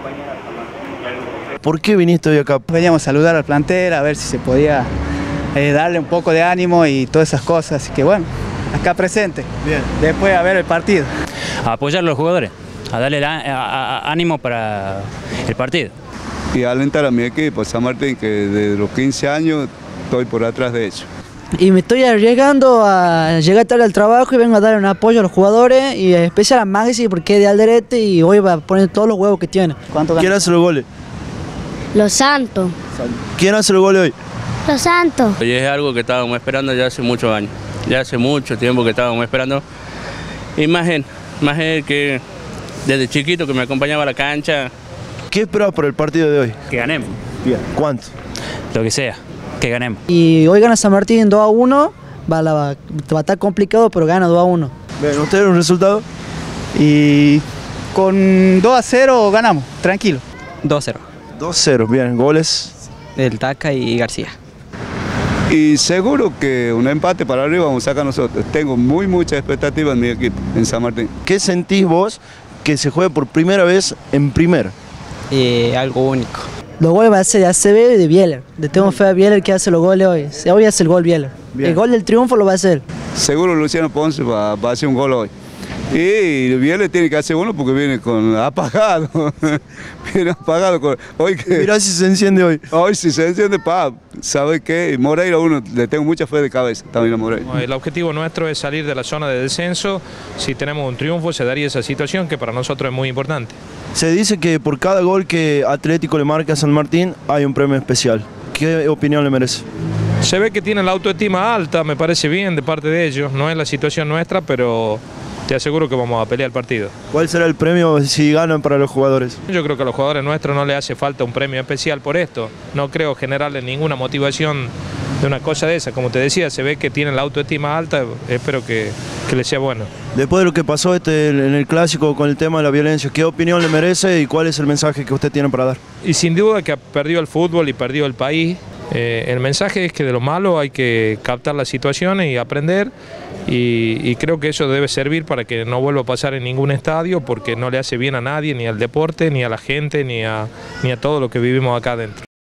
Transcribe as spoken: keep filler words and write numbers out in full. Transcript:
¿Por qué viniste hoy acá? Veníamos a saludar al plantel, a ver si se podía eh, darle un poco de ánimo y todas esas cosas. Así que bueno, acá presente. Bien. Después a ver el partido. A apoyar a los jugadores, a darle a, a, a, ánimo para el partido. Y alentar a mi equipo, San Martín, que desde los quince años estoy por atrás de ellos. Y me estoy arriesgando a llegar tarde al trabajo y vengo a dar un apoyo a los jugadores y en especial a Maxi porque es de Alderete y hoy va a poner todos los huevos que tiene. ¿Quién hace los goles? Los Santos. ¿Quién hace los goles hoy? Los Santos. Y es algo que estábamos esperando ya hace muchos años, ya hace mucho tiempo que estábamos esperando. Imagen, imagen que desde chiquito que me acompañaba a la cancha. ¿Qué esperas por el partido de hoy? Que ganemos. Bien. ¿Cuánto? Lo que sea, que ganemos. Y hoy gana San Martín dos a uno, va, la, va a estar complicado pero gana dos a uno. Bien, ¿ustedes un resultado? Y con dos a cero ganamos, tranquilo. dos a cero. dos a cero, bien. ¿Goles? Del Taca y García. Y seguro que un empate para arriba vamos a sacar nosotros. Tengo muy mucha expectativa en mi equipo, en San Martín. ¿Qué sentís vos que se juegue por primera vez en primera? Eh, algo único. Los goles va a ser de A C B y de Bieler. Le tengo fe a Bieler que hace los goles hoy. Hoy hace el gol Bieler. Bien. El gol del triunfo lo va a hacer. Seguro Luciano Ponce va, va a hacer un gol hoy. Y Bieler tiene que hacer uno porque viene con apagado. Viene apagado. Con, hoy que, Mirá si se enciende hoy. Hoy si se enciende, pa, ¿sabe qué? Moreira uno, le tengo mucha fe de cabeza también a Moreira. El objetivo nuestro es salir de la zona de descenso. Si tenemos un triunfo se daría esa situación que para nosotros es muy importante. Se dice que por cada gol que Atlético le marca a San Martín hay un premio especial. ¿Qué opinión le merece? Se ve que tienen la autoestima alta, me parece bien de parte de ellos. No es la situación nuestra, pero te aseguro que vamos a pelear el partido. ¿Cuál será el premio si ganan para los jugadores? Yo creo que a los jugadores nuestros no les hace falta un premio especial por esto. No creo generarles ninguna motivación de una cosa de esa. Como te decía, se ve que tienen la autoestima alta, espero que, que les sea bueno. Después de lo que pasó este, en el Clásico con el tema de la violencia, ¿qué opinión le merece y cuál es el mensaje que usted tiene para dar? Y sin duda que perdió el fútbol y perdió el país. Eh, el mensaje es que de lo malo hay que captar las situaciones y aprender y, y creo que eso debe servir para que no vuelva a pasar en ningún estadio porque no le hace bien a nadie, ni al deporte, ni a la gente, ni a, ni a todo lo que vivimos acá adentro.